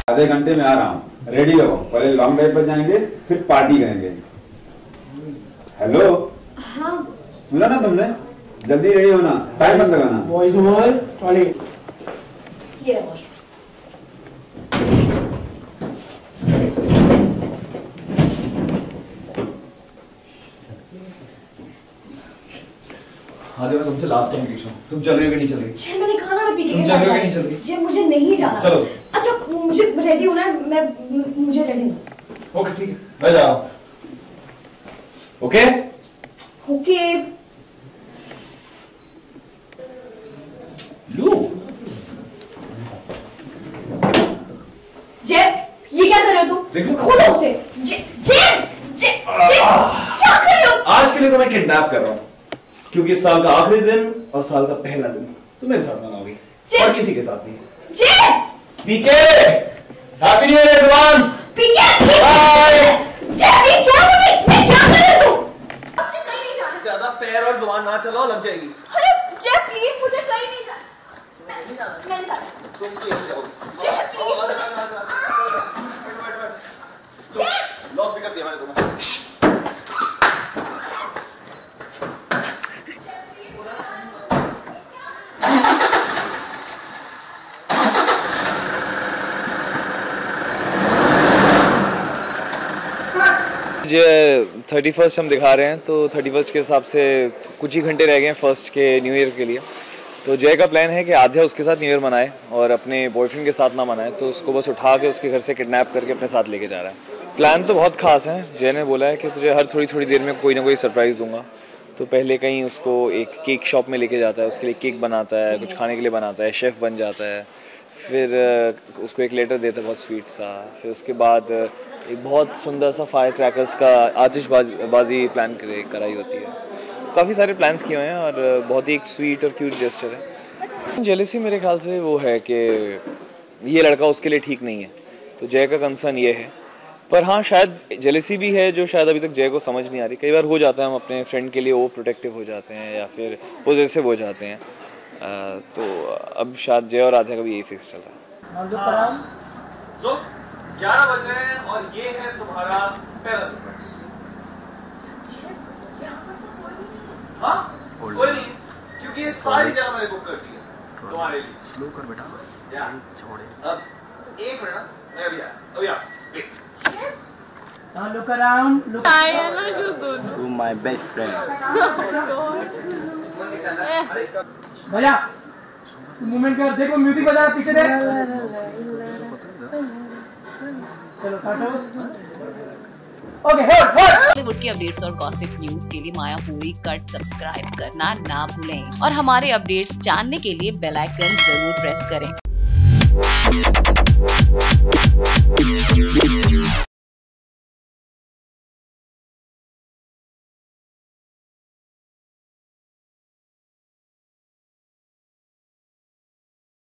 आधे घंटे में आ रहा हूँ, रेडी हो। पहले लॉन्ग ड्राइव पर जाएंगे, फिर पार्टी करेंगे। हेलो, हाँ सुना ना तुमने? जल्दी रेडी होना, टाइम मत लगाना। आद्या, मैं तुमसे लास्ट टाइम पूछूं, तुम चल रही हो कि नहीं चल रही? जी मैंने कहा ना मैं पीके तुम चल रही हो कि नहीं चल रही? जी मुझे नहीं जाना। चलो। अच्छा मुझे रेडी होना है, मुझे रेडी होना। ओके ठीक है, मैं जा रहा हूँ। Okay okay. लू जे, ये क्या कर रहे हो तुम? खोलो उसे। जे जे जे क्या कर रहे हो? आज के लिए तो मैं किडनैप कर रहा हूँ, क्योंकि इस साल का आखिरी दिन और साल का पहला दिन तुम मेरे साथ मनाओगी और किसी के साथ नहीं। J PK, happy new year advance. PK bye. J please छोड़ो मुझे। जे क्या कर रहे हो तुम? मुझे कहीं नहीं जाना। ज्यादा पैर और जुबान ना चलाओ, लग जाएगी। अरे जे प्लीज मुझे कहीं नहीं जाना। मैं नहीं जाना। तुम क्यों जाओ? जे प्लीज। जे लॉक भी कर दिया मैंने तुम्हें। जो 31st हम दिखा रहे हैं, तो 31st के हिसाब से कुछ ही घंटे रह गए हैं फर्स्ट के न्यू ईयर के लिए। तो जय का प्लान है कि आध्या उसके साथ न्यू ईयर मनाए और अपने बॉयफ्रेंड के साथ ना मनाए, तो उसको बस उठा के उसके घर से किडनैप करके अपने साथ लेके जा रहा है। प्लान तो बहुत खास है। जय ने बोला है कि तुझे हर थोड़ी देर में कोई ना कोई सरप्राइज़ दूंगा। तो पहले कहीं उसको एक केक शॉप में लेके जाता है, उसके लिए केक बनाता है, कुछ खाने के लिए बनाता है, शेफ़ बन जाता है। फिर उसको एक लेटर देता है बहुत स्वीट सा। फिर उसके बाद एक बहुत सुंदर सा फायर क्रैकर्स का आतिशबाजी प्लान कराई होती है। काफ़ी सारे प्लान्स किए हुए हैं और बहुत ही एक स्वीट और क्यूट जेस्चर है। जेलसी मेरे ख्याल से वो है कि ये लड़का उसके लिए ठीक नहीं है, तो जय का कंसर्न ये है। पर हाँ, शायद जेलसी भी है जो शायद अभी तक जय को समझ नहीं आ रही। कई बार हो जाता है, हम अपने फ्रेंड के लिए ओवर प्रोटेक्टिव हो जाते हैं या फिर पॉजिटिव हो जाते हैं। तो अब शायद जय और आध्या का भी यही फिक्स चल रहा है। So, 11 बज रहे हैं और ये है तुम्हारा पहला सरप्राइज। हाँ? कोई नहीं, क्योंकि ये सारी जगह मैंने बुक कर दी है तुम्हारे लिए। स्लो कर बेटा। या छोड़े। अब एक मिनट, मैं अभी आ। Wait. Now look around. Look. I am not just doing. You my best friend. भैया, मूवमेंट कर, देखो म्यूजिक बजा, पीछे देख। चलो काटो। Okay, hold. बॉलीवुड की अपडेट्स और गॉसिप न्यूज के लिए माया पूरी कट सब्सक्राइब करना ना भूलें और हमारे अपडेट्स जानने के लिए बेल आइकन जरूर प्रेस करें।